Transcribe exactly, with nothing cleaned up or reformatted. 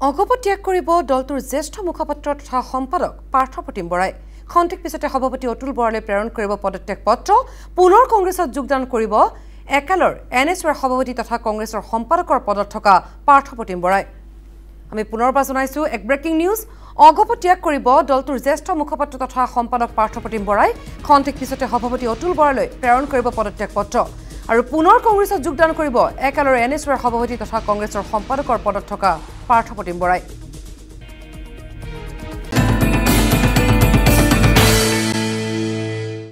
অগপ ত্যাগ কৰিব দলটোৰ জ্যেষ্ঠ মুখপাত্ৰ তথা সম্পাদক পাৰ্থ প্ৰতিম বৰাই খন্তেক পিছতে সভাপতি অতুল বৰালৈ প্ৰেৰণ কৰিব পদত্যাগ পত্ৰ পুনৰ কংগ্ৰেছত যোগদান কৰিব একালৰ এন এছ ইউৰ সভাপতি তথা কংগ্ৰেছৰ সম্পাদকৰ পদত থকা পাৰ্থ প্ৰতিম বৰাই আমি পুনৰবাৰ জনাইছো এক ব্ৰেকিং নিউজ অগপ ত্যাগ কৰিব দলটোৰ জ্যেষ্ঠ মুখপাত্ৰ তথা সম্পাদক পাৰ্থ প্ৰতিম বৰাই খন্তেক পিছতে সভাপতি অতুল বৰালৈ প্ৰেৰণ কৰিব পদত্যাগ পত্ৰ আৰু পুনৰ কংগ্ৰেছত যোগদান কৰিব একালৰ এন এছ ইউৰ সভাপতি তথা কংগ্ৰেছৰ সম্পাদকৰ পদত থকা পাৰ্থ প্ৰতিম বৰাই